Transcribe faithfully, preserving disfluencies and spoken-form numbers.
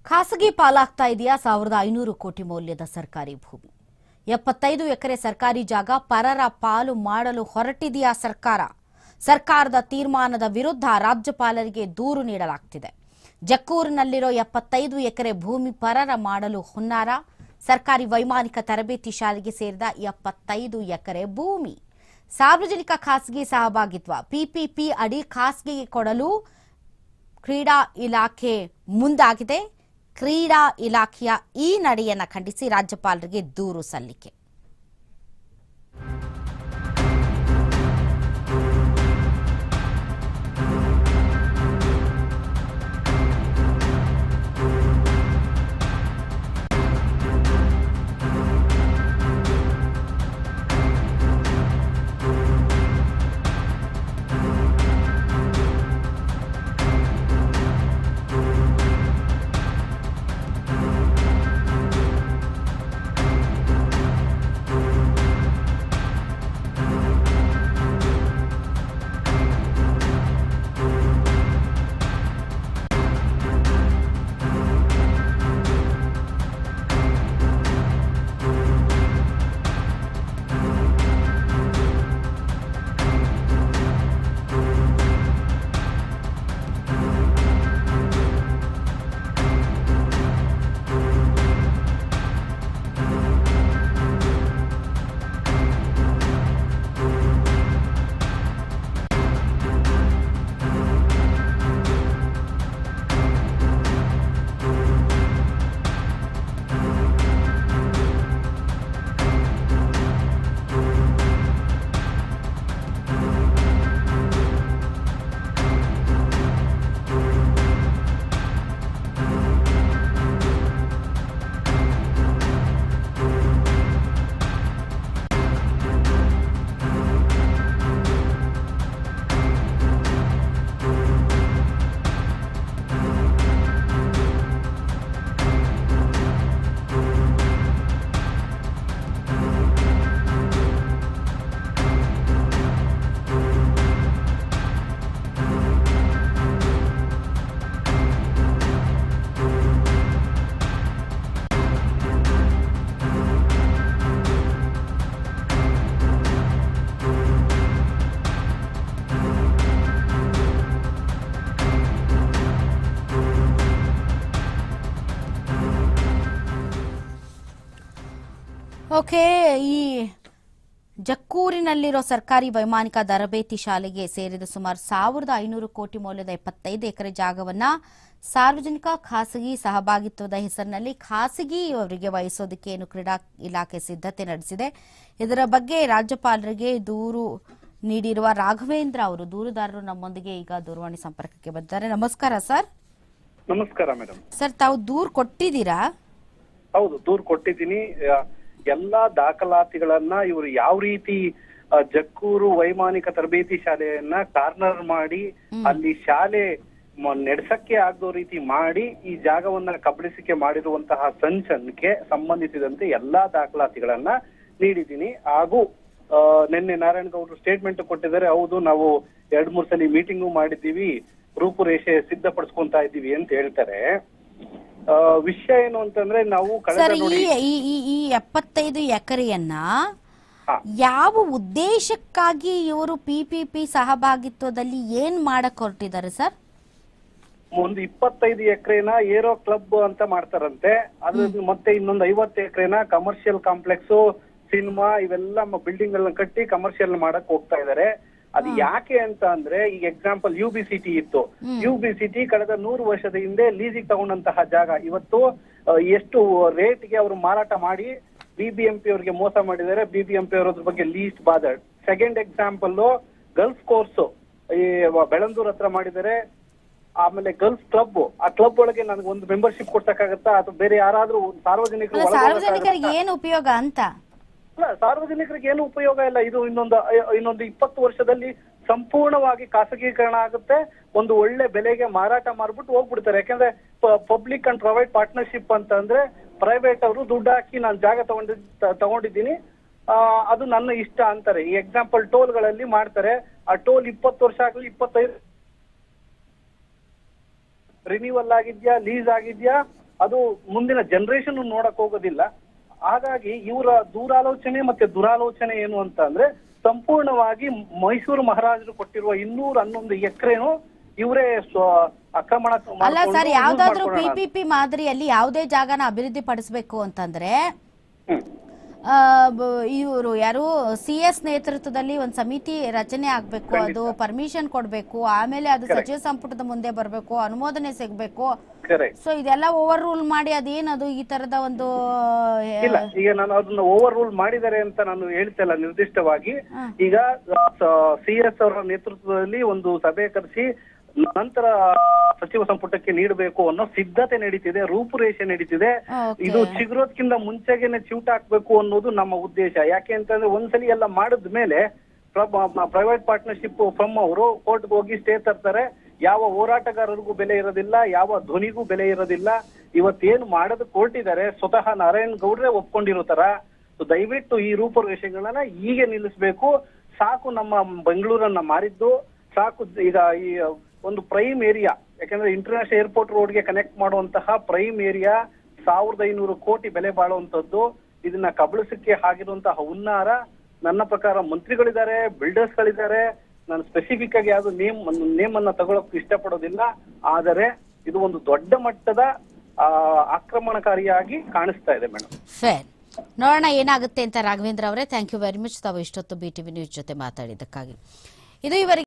ಖಾಸಗಿ ಪಾಲಾಗ್ತಾ ಇದೆಯಾ ಸಾವಿರದ ಐನೂರು ಕೋಟಿ ಮೌಲ್ಯದ ಸರ್ಕಾರಿ ಭೂಮಿ? ಎಪ್ಪತ್ತೈದು ಎಕರೆ ಸರ್ಕಾರಿ ಜಾಗ ಪರರ ಪಾಲು ಮಾಡಲು ಹೊರಟಿದೆಯಾ ಸರ್ಕಾರ? ಸರ್ಕಾರದ ತೀರ್ಮಾನದ ವಿರುದ್ಧ ರಾಜ್ಯಪಾಲರಿಗೆ ದೂರು ನೀಡಲಾಗ್ತಿದೆ. ಜಕ್ಕೂರಿನಲ್ಲಿರೋ ಎಪ್ಪತ್ತೈದು ಎಕರೆ ಭೂಮಿ ಪರರ ಮಾಡಲು ಹುನ್ನಾರ. ಸರ್ಕಾರಿ ವೈಮಾನಿಕ ತರಬೇತಿ ಶಾಲೆಗೆ ಸೇರಿದ ಎಪ್ಪತ್ತೈದು ಎಕರೆ ಭೂಮಿ ಸಾರ್ವಜನಿಕ ಖಾಸಗಿ ಸಹಭಾಗಿತ್ವ ಪಿಪಿಪಿ ಅಡಿ ಖಾಸಗಿಗೆ ಕೊಡಲು ಕ್ರೀಡಾ ಇಲಾಖೆ ಮುಂದಾಗಿದೆ. ಕ್ರೀಡಾ ಇಲಾಖೆಯ ಈ ನಡೆಯನ್ನು ಖಂಡಿಸಿ ರಾಜ್ಯಪಾಲರಿಗೆ ದೂರು ಸಲ್ಲಿಕೆ. ಓಕೆ, ಈ ಜಕ್ಕೂರಿನಲ್ಲಿರೋ ಸರ್ಕಾರಿ ವೈಮಾನಿಕ ತರಬೇತಿ ಶಾಲೆಗೆ ಸೇರಿದ ಸುಮಾರು ಸಾವಿರದ ಐನೂರು ಕೋಟಿ ಮೌಲ್ಯದ ಎಪ್ಪತ್ತೈದು ಎಕರೆ ಜಾಗವನ್ನ ಸಾರ್ವಜನಿಕ ಖಾಸಗಿ ಸಹಭಾಗಿತ್ವದ ಹೆಸರಿನಲ್ಲಿ ಖಾಸಗಿಯವರಿಗೆ ವಹಿಸೋದಕ್ಕೆ ಏನು ಕ್ರೀಡಾ ಇಲಾಖೆ ಸಿದ್ಧತೆ ನಡೆಸಿದೆ. ಇದರ ಬಗ್ಗೆ ರಾಜ್ಯಪಾಲರಿಗೆ ದೂರು ನೀಡಿರುವ ರಾಘವೇಂದ್ರ ಅವರು ದೂರುದಾರರು ನಮ್ಮೊಂದಿಗೆ ಈಗ ದೂರವಾಣಿ ಸಂಪರ್ಕಕ್ಕೆ ಬಂದಿದ್ದಾರೆ. ನಮಸ್ಕಾರ ಸರ್. ನಮಸ್ಕಾರ ಮೇಡಮ್. ಸರ್, ತಾವು ದೂರು ಕೊಟ್ಟಿದ್ದೀರಾ? ಹೌದು, ದೂರು ಕೊಟ್ಟಿದ್ದೀನಿ. ಎಲ್ಲಾ ದಾಖಲಾತಿಗಳನ್ನ ಇವರು ಯಾವ ರೀತಿ ಜಕ್ಕೂರು ವೈಮಾನಿಕ ತರಬೇತಿ ಶಾಲೆಯನ್ನ ಕಾರ್ನರ್ ಮಾಡಿ ಅಲ್ಲಿ ಶಾಲೆ ನಡೆಸಕ್ಕೆ ಆಗೋ ರೀತಿ ಮಾಡಿ ಈ ಜಾಗವನ್ನ ಕಬಳಿಸಿಕೆ ಮಾಡಿರುವಂತಹ ಸಂಚನ್ಗೆ ಸಂಬಂಧಿಸಿದಂತೆ ಎಲ್ಲಾ ದಾಖಲಾತಿಗಳನ್ನ ನೀಡಿದ್ದೀನಿ. ಹಾಗೂ ನಿನ್ನೆ ನಾರಾಯಣಗೌಡರು ಸ್ಟೇಟ್ಮೆಂಟ್ ಕೊಟ್ಟಿದ್ದಾರೆ. ಹೌದು, ನಾವು ಎರಡ್ ಮೂರ್ ಸಲ ಮೀಟಿಂಗು ಮಾಡಿದ್ದೀವಿ, ರೂಪುರೇಷೆ ಸಿದ್ಧಪಡಿಸ್ಕೊಂತಾ ಇದ್ದೀವಿ ಅಂತ ಹೇಳ್ತಾರೆ. ವಿಷಯ ಏನು ಅಂತಂದ್ರೆ ನಾವು ಈ ಎಪ್ಪತ್ತೈದು ಎಕರೆಯನ್ನ ಯಾವ ಉದ್ದೇಶಕ್ಕಾಗಿ ಇವರು ಪಿಪಿಪಿ ಸಹಭಾಗಿತ್ವದಲ್ಲಿ ಏನ್ ಮಾಡಕ್ ಹೊರಟಿದ್ದಾರೆ ಸರ್? ಒಂದು ಇಪ್ಪತ್ತೈದು ಎಕರೆನ ಏರೋ ಕ್ಲಬ್ ಅಂತ ಮಾಡ್ತಾರಂತೆ. ಅದ್ರ ಮತ್ತೆ ಇನ್ನೊಂದು ಐವತ್ತು ಎಕರೆನ ಕಮರ್ಷಿಯಲ್ ಕಾಂಪ್ಲೆಕ್ಸ್, ಸಿನಿಮಾ ಇವೆಲ್ಲ ಬಿಲ್ಡಿಂಗ್ ಗಳನ್ನ ಕಟ್ಟಿ ಕಮರ್ಷಿಯಲ್ ಮಾಡಕ್ ಹೋಗ್ತಾ ಇದಾರೆ. ಅದು ಯಾಕೆ ಅಂತ ಅಂದ್ರೆ, ಈಗ ಎಕ್ಸಾಂಪಲ್ ಯು ಬಿ ಸಿಟಿ ಇತ್ತು. ಯು ಬಿ ಸಿಟಿ ಕಳೆದ ನೂರು ವರ್ಷದ ಹಿಂದೆ ಲೀಸಿಗೆ ತಗೊಂಡಂತಹ ಜಾಗ ಇವತ್ತು ಎಷ್ಟು ರೇಟ್ಗೆ ಅವರು ಮಾರಾಟ ಮಾಡಿ ಬಿಬಿಎಂಪಿ ಅವರಿಗೆ ಮೋಸ ಮಾಡಿದ್ದಾರೆ. ಬಿಬಿಎಂಪಿ ಅವರ ಬಗ್ಗೆ least bothered. Second example golf course ಈ ಬೆಳಂದೂರ್ ಹತ್ರ ಮಾಡಿದ್ದಾರೆ. ಆಮೇಲೆ ಗಲ್ಫ್ ಕ್ಲಬ್, ಆ ಕ್ಲಬ್ ಒಳಗೆ ನನಗೆ ಒಂದು ಮೆಂಬರ್ಶಿಪ್ ಕೊಡ್ಸಕ್ಕಾಗತ್ತಾ? ಅಥವಾ ಬೇರೆ ಯಾರಾದ್ರೂ ಸಾರ್ವಜನಿಕರು ಸಾರ್ವಜನಿಕರಿಗೆ ಏನು ಉಪಯೋಗ ಅಂತ? ಸಾರ್ವಜನಿಕರಿಗೆ ಏನು ಉಪಯೋಗ ಇಲ್ಲ. ಇದು ಇನ್ನೊಂದು ಇನ್ನೊಂದು ಇಪ್ಪತ್ತು ವರ್ಷದಲ್ಲಿ ಸಂಪೂರ್ಣವಾಗಿ ಖಾಸಗೀಕರಣ ಆಗುತ್ತೆ. ಒಂದು ಒಳ್ಳೆ ಬೆಲೆಗೆ ಮಾರಾಟ ಮಾಡ್ಬಿಟ್ಟು ಹೋಗ್ಬಿಡ್ತಾರೆ. ಯಾಕಂದ್ರೆ ಪಬ್ಲಿಕ್ ಅಂಡ್ ಪ್ರೈವೇಟ್ ಪಾರ್ಟ್ನರ್ಶಿಪ್ ಅಂತ ಅಂದ್ರೆ ಪ್ರೈವೇಟ್ ಅವರು ದುಡ್ಡು ಹಾಕಿ ನಾನು ಜಾಗ ತಗೊಂಡಿ ತಗೊಂಡಿದ್ದೀನಿ ಅದು ನನ್ನ ಇಷ್ಟ ಅಂತಾರೆ. ಈ ಎಕ್ಸಾಂಪಲ್ ಟೋಲ್ ಗಳಲ್ಲಿ ಮಾಡ್ತಾರೆ. ಆ ಟೋಲ್ ಇಪ್ಪತ್ತು ವರ್ಷ ಆಗಲಿ ಇಪ್ಪತ್ತೈದು ರಿನ್ಯೂವಲ್ ಆಗಿದ್ಯಾ, ಲೀಸ್ ಆಗಿದ್ಯಾ, ಅದು ಮುಂದಿನ ಜನರೇಷನ್ ನೋಡಕ್ ಹೋಗೋದಿಲ್ಲ. ಹಾಗಾಗಿ ಇವರ ದೂರಾಲೋಚನೆ ಮತ್ತೆ ದುರಾಲೋಚನೆ ಏನು ಅಂತ ಅಂದ್ರೆ ಸಂಪೂರ್ಣವಾಗಿ ಮೈಸೂರು ಮಹಾರಾಜರು ಕೊಟ್ಟಿರುವ ಇನ್ನೂರ ಹನ್ನೊಂದು ಎಕರೆನು ಇವರೇ ಆಕ್ರಮಣ ಅಲ್ಲ ಸರ್, ಯಾವ್ದಾದ್ರು ಪಿಪಿಪಿ ಮಾದರಿಯಲ್ಲಿ ಯಾವುದೇ ಜಾಗನ ಅಭಿವೃದ್ಧಿ ಪಡಿಸಬೇಕು ಅಂತಂದ್ರೆ ಇವರು ಯಾರು ಸಿ ಎಸ್ ನೇತೃತ್ವದಲ್ಲಿ ಒಂದು ಸಮಿತಿ ರಚನೆ ಆಗ್ಬೇಕು, ಅದು ಪರ್ಮಿಷನ್ ಕೊಡ್ಬೇಕು, ಆಮೇಲೆ ಅದು ಸಚಿವ ಸಂಪುಟದ ಮುಂದೆ ಬರ್ಬೇಕು, ಅನುಮೋದನೆ ಸಿಗ್ಬೇಕು. ಸೊ ಇದೆಲ್ಲ ಓವರ್ ರೂಲ್ ಮಾಡಿ ಅದೇನದು ಈ ತರದ ಒಂದು ಇಲ್ಲ. ಈಗ ನಾನು ಅದನ್ನ ಓವರ್ ರೂಲ್ ಮಾಡಿದ್ದಾರೆ ಅಂತ ನಾನು ಹೇಳ್ತಲ್ಲ ನಿರ್ದಿಷ್ಟವಾಗಿ. ಈಗ ಸಿ ಎಸ್ ಅವರ ನೇತೃತ್ವದಲ್ಲಿ ಒಂದು ಸಭೆ ಕರೆಸಿ ನಂತರ ಸಚಿವ ಸಂಪುಟಕ್ಕೆ ನೀಡಬೇಕು ಅನ್ನೋ ಸಿದ್ಧತೆ ನಡೀತಿದೆ, ರೂಪುರೇಷೆ ನಡೀತಿದೆ. ಇದು ಚಿಗುರೋದ್ಕಿಂತ ಮುಂಚೆಗೆನೆ ಚಿವುಟ ಹಾಕ್ಬೇಕು ಅನ್ನೋದು ನಮ್ಮ ಉದ್ದೇಶ. ಯಾಕೆ ಅಂತಂದ್ರೆ ಒಂದ್ಸಲಿ ಎಲ್ಲ ಮಾಡಿದ್ಮೇಲೆ ಪ್ರೈವೇಟ್ ಪಾರ್ಟ್ನರ್ಶಿಪ್ ಫ್ರಮ್ ಅವರು ಕೋರ್ಟ್ಗೆ ಹೋಗಿ ಸ್ಟೇ ತರ್ತಾರೆ. ಯಾವ ಹೋರಾಟಗಾರರಿಗೂ ಬೆಲೆ ಇರೋದಿಲ್ಲ, ಯಾವ ಧ್ವನಿಗೂ ಬೆಲೆ ಇರೋದಿಲ್ಲ. ಇವತ್ತೇನು ಮಾಡೋದು ಕೊಟ್ಟಿದ್ದಾರೆ ಸ್ವತಃ ನಾರಾಯಣ್ ಗೌಡ್ರೆ ಒಪ್ಕೊಂಡಿರೋ ತರ. ದಯವಿಟ್ಟು ಈ ರೂಪುರೇಷೆಗಳನ್ನ ಹೀಗೆ ನಿಲ್ಲಿಸ್ಬೇಕು. ಸಾಕು ನಮ್ಮ ಬೆಂಗಳೂರನ್ನ ಮಾರಿದ್ದು ಸಾಕು. ಈಗ ಈ ಒಂದು ಪ್ರೈಮ್ ಏರಿಯಾ, ಯಾಕಂದ್ರೆ ಇಂಟರ್ನ್ಯಾಷನಲ್ ಏರ್ಪೋರ್ಟ್ ರೋಡ್ಗೆ ಕನೆಕ್ಟ್ ಮಾಡುವಂತಹ ಪ್ರೈಮ್ ಏರಿಯಾ ಸಾವಿರದ ಐನೂರು ಕೋಟಿ ಬೆಲೆ ಬಾಳುವಂತದ್ದು. ಇದನ್ನ ಕಬಳಿಸಕ್ಕೆ ಆಗಿರುವಂತಹ ಹುನ್ನಾರ. ನನ್ನ ಪ್ರಕಾರ ಮಂತ್ರಿಗಳಿದ್ದಾರೆ, ಬಿಲ್ಡರ್ಸ್ ಗಳಿದ್ದಾರೆ. ನಾನು ಸ್ಪೆಸಿಫಿಕ್ ಆಗಿ ಯಾವ್ದು ನೇಮ್ ನೇಮ್ ಅನ್ನ ತಗೊಳಕ್ ಇಷ್ಟಪಡೋದಿಲ್ಲ. ಆದರೆ ಇದು ಒಂದು ದೊಡ್ಡ ಮಟ್ಟದ ಆಕ್ರಮಣಕಾರಿಯಾಗಿ ಕಾಣಿಸ್ತಾ ಇದೆ ಮೇಡಮ್. ಫೇರ್ ನೋಡೋಣ ಏನಾಗುತ್ತೆ ಅಂತ. ರಾಘವೇಂದ್ರ ಅವರೇ, ಥ್ಯಾಂಕ್ ಯು ವೆರಿ ಮಚ್ ತಾವು ಇಷ್ಟೊತ್ತು ಬಿ ಟಿವಿ ನ್ಯೂಸ್ ಜೊತೆ ಮಾತಾಡಿದ್ದಕ್ಕಾಗಿ. ಇದು ಇವರಿಗೆ